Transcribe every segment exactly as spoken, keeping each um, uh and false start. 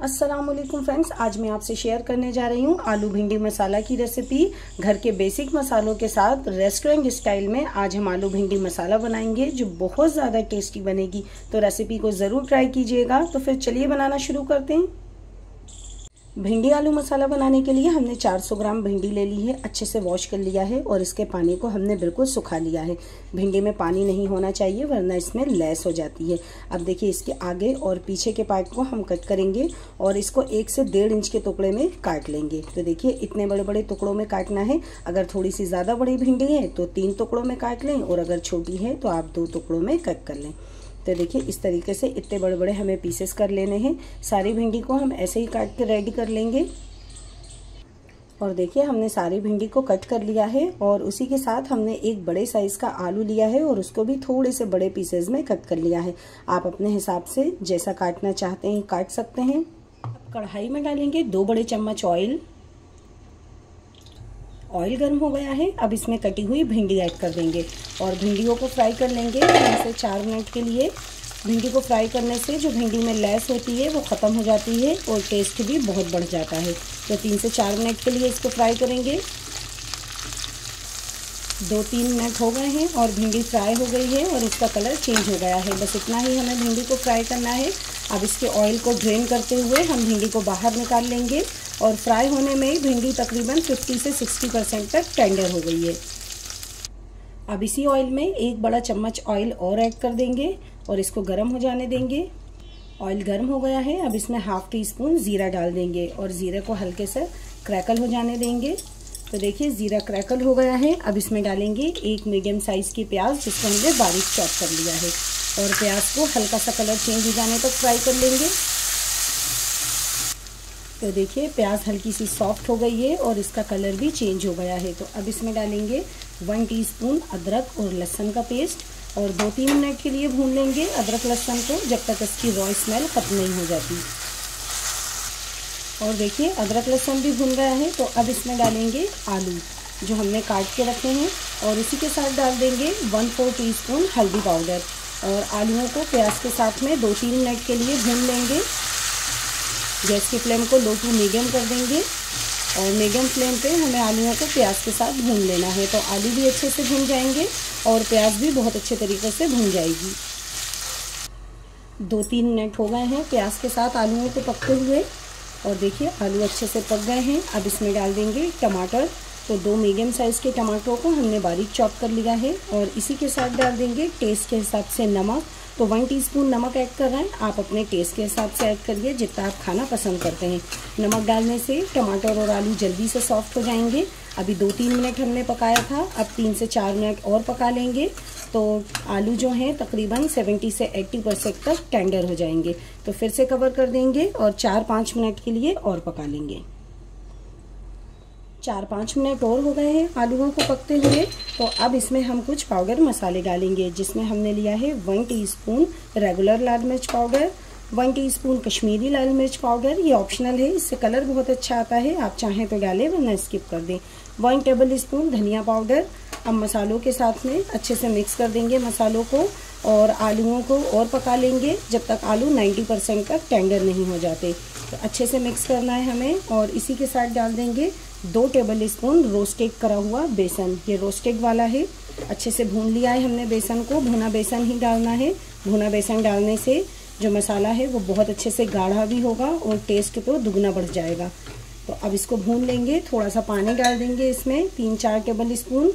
अस्सलाम वालेकुम फ्रेंड्स, आज मैं आपसे शेयर करने जा रही हूँ आलू भिंडी मसाला की रेसिपी। घर के बेसिक मसालों के साथ रेस्टोरेंट स्टाइल में आज हम आलू भिंडी मसाला बनाएंगे जो बहुत ज़्यादा टेस्टी बनेगी। तो रेसिपी को ज़रूर ट्राई कीजिएगा। तो फिर चलिए बनाना शुरू करते हैं। भिंडी आलू मसाला बनाने के लिए हमने चार सौ ग्राम भिंडी ले ली है, अच्छे से वॉश कर लिया है और इसके पानी को हमने बिल्कुल सुखा लिया है। भिंडी में पानी नहीं होना चाहिए वरना इसमें लैस हो जाती है। अब देखिए इसके आगे और पीछे के पार्ट को हम कट करेंगे और इसको एक से डेढ़ इंच के टुकड़े में काट लेंगे। तो देखिए इतने बड़े बड़े टुकड़ों में काटना है। अगर थोड़ी सी ज़्यादा बड़ी भिंडी है तो तीन टुकड़ों में काट लें और अगर छोटी है तो आप दो टुकड़ों में कट कर लें। तो देखिए इस तरीके से इतने बड़े बड़े हमें पीसेस कर लेने हैं। सारी भिंडी को हम ऐसे ही काट के रेडी कर लेंगे। और देखिए हमने सारी भिंडी को कट कर लिया है और उसी के साथ हमने एक बड़े साइज़ का आलू लिया है और उसको भी थोड़े से बड़े पीसेस में कट कर लिया है। आप अपने हिसाब से जैसा काटना चाहते हैं काट सकते हैं। अब कढ़ाई में डालेंगे दो बड़े चम्मच ऑयल। ऑयल गर्म हो गया है। अब इसमें कटी हुई भिंडी ऐड कर देंगे और भिंडियों को फ्राई कर लेंगे तीन से चार मिनट के लिए। भिंडी को फ्राई करने से जो भिंडी में लैस होती है वो ख़त्म हो जाती है और टेस्ट भी बहुत बढ़ जाता है। तो तीन से चार मिनट के लिए इसको फ्राई करेंगे। दो तीन मिनट हो गए हैं और भिंडी फ्राई हो गई है और इसका कलर चेंज हो गया है। बस इतना ही हमें भिंडी को फ्राई करना है। अब इसके ऑयल को ड्रेन करते हुए हम भिंडी को बाहर निकाल लेंगे और फ्राई होने में भिंडी तकरीबन पचास से साठ परसेंट तक टेंडर हो गई है। अब इसी ऑयल में एक बड़ा चम्मच ऑयल और ऐड कर देंगे और इसको गर्म हो जाने देंगे। ऑयल गर्म हो गया है। अब इसमें हाफ टी स्पून ज़ीरा डाल देंगे और ज़ीरे को हल्के से क्रैकल हो जाने देंगे। तो देखिए ज़ीरा क्रैकल हो गया है। अब इसमें डालेंगे एक मीडियम साइज़ की प्याज जिसको हमने बारीक चॉप कर लिया है और प्याज को हल्का सा कलर चेंज हो जाने तक फ्राई कर लेंगे। तो देखिए प्याज हल्की सी सॉफ्ट हो गई है और इसका कलर भी चेंज हो गया है। तो अब इसमें डालेंगे वन टीस्पून अदरक और लहसुन का पेस्ट और दो तीन मिनट के लिए भून लेंगे अदरक लहसुन को जब तक इसकी रॉ स्मेल खत्म नहीं हो जाती। और देखिए अदरक लहसुन भी भून गया है। तो अब इसमें डालेंगे आलू जो हमने काट के रखे हैं और इसी के साथ डाल देंगे वन फोर टी स्पून हल्दी पाउडर और आलूओं को प्याज के साथ में दो तीन मिनट के लिए भून लेंगे। गैस की फ्लेम को लो टू मीडियम कर देंगे और मीडियम फ्लेम पे हमें आलूओं को प्याज के साथ भून लेना है। तो आलू भी अच्छे से भून जाएंगे और प्याज भी बहुत अच्छे तरीके से भून जाएगी। दो तीन मिनट हो गए हैं प्याज के साथ आलूओं को पकते हुए और देखिए आलू अच्छे से पक गए हैं। अब इसमें डाल देंगे टमाटर। तो दो मीडियम साइज़ के टमाटरों को हमने बारीक चॉप कर लिया है और इसी के साथ डाल देंगे टेस्ट के हिसाब से नमक। तो वन टीस्पून नमक ऐड कर रहे हैं। आप अपने टेस्ट के हिसाब से ऐड करिए जितना आप खाना पसंद करते हैं। नमक डालने से टमाटर और आलू जल्दी से सॉफ्ट हो जाएंगे। अभी दो तीन मिनट हमने पकाया था, अब तीन से चार मिनट और पका लेंगे तो आलू जो हैं तकरीबन सत्तर से अस्सी परसेंट तक टेंडर हो जाएंगे। तो फिर से कवर कर देंगे और चार पाँच मिनट के लिए और पका लेंगे। चार पाँच मिनट और हो गए हैं आलूओं को पकते हुए। तो अब इसमें हम कुछ पाउडर मसाले डालेंगे जिसमें हमने लिया है वन टीस्पून रेगुलर लाल मिर्च पाउडर, वन टीस्पून कश्मीरी लाल मिर्च पाउडर। ये ऑप्शनल है, इससे कलर बहुत अच्छा आता है, आप चाहें तो डालें वरना स्किप कर दें। वन टेबल स्पून धनिया पाउडर। अब मसालों के साथ में अच्छे से मिक्स कर देंगे मसालों को और आलूओं को और पका लेंगे जब तक आलू नब्बे परसेंट तक टेंडर नहीं हो जाते। तो अच्छे से मिक्स करना है हमें और इसी के साथ डाल देंगे दो टेबल स्पून रोस्टेड करा हुआ बेसन। ये रोस्टेड वाला है। अच्छे से भून लिया है हमने बेसन को। भुना बेसन ही डालना है। भुना बेसन डालने से जो मसाला है वो बहुत अच्छे से गाढ़ा भी होगा और टेस्ट तो दुगना बढ़ जाएगा। तो अब इसको भून लेंगे। थोड़ा सा पानी डाल देंगे इसमें, तीन चार टेबल स्पून।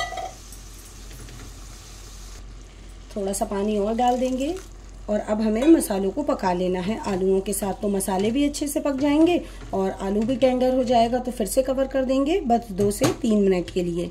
थोड़ा सा पानी और डाल देंगे और अब हमें मसालों को पका लेना है आलूओं के साथ। तो मसाले भी अच्छे से पक जाएंगे और आलू भी टेंडर हो जाएगा। तो फिर से कवर कर देंगे बस दो से तीन मिनट के लिए।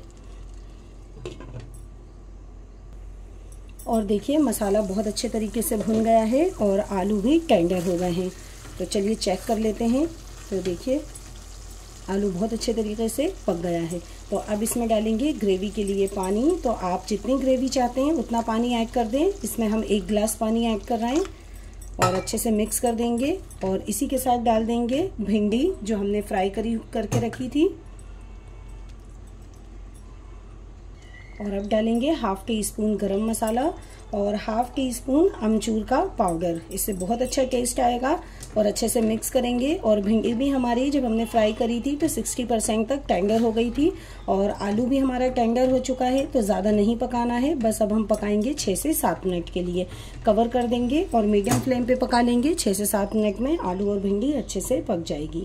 और देखिए मसाला बहुत अच्छे तरीके से भुन गया है और आलू भी टेंडर हो गए हैं। तो चलिए चेक कर लेते हैं। तो देखिए आलू बहुत अच्छे तरीके से पक गया है। तो अब इसमें डालेंगे ग्रेवी के लिए पानी। तो आप जितनी ग्रेवी चाहते हैं उतना पानी ऐड कर दें। इसमें हम एक गिलास पानी ऐड कर रहे हैं और अच्छे से मिक्स कर देंगे और इसी के साथ डाल देंगे भिंडी जो हमने फ्राई करी करके रखी थी और अब डालेंगे हाफ टी स्पून गरम मसाला और हाफ टी स्पून अमचूर का पाउडर। इससे बहुत अच्छा टेस्ट आएगा और अच्छे से मिक्स करेंगे। और भिंडी भी हमारी जब हमने फ्राई करी थी तो साठ परसेंट तक टेंडर हो गई थी और आलू भी हमारा टेंडर हो चुका है, तो ज़्यादा नहीं पकाना है। बस अब हम पकाएंगे छः से सात मिनट के लिए, कवर कर देंगे और मीडियम फ्लेम पे पका लेंगे। छः से सात मिनट में आलू और भिंडी अच्छे से पक जाएगी।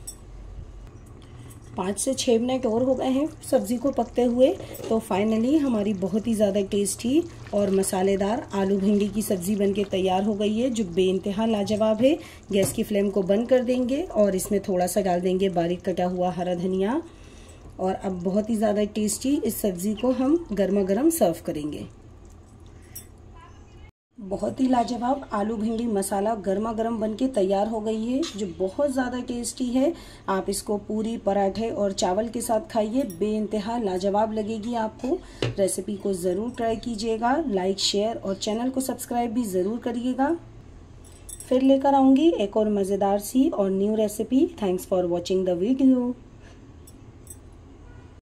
पाँच से छः मिनट और हो गए हैं सब्ज़ी को पकते हुए, तो फाइनली हमारी बहुत ही ज़्यादा टेस्टी और मसालेदार आलू भिंडी की सब्ज़ी बनके तैयार हो गई है, जो बेइंतहा लाजवाब है। गैस की फ्लेम को बंद कर देंगे और इसमें थोड़ा सा डाल देंगे बारीक कटा हुआ हरा धनिया। और अब बहुत ही ज़्यादा टेस्टी इस सब्ज़ी को हम गर्मा गर्म सर्व करेंगे। बहुत ही लाजवाब आलू भिंडी मसाला गर्मा गर्म बनके तैयार हो गई है, जो बहुत ज़्यादा टेस्टी है। आप इसको पूरी, पराठे और चावल के साथ खाइए, बेइंतहा लाजवाब लगेगी आपको। रेसिपी को ज़रूर ट्राई कीजिएगा, लाइक, शेयर और चैनल को सब्सक्राइब भी ज़रूर करिएगा। फिर लेकर आऊँगी एक और मज़ेदार सी और new recipe. Thanks for watching the video.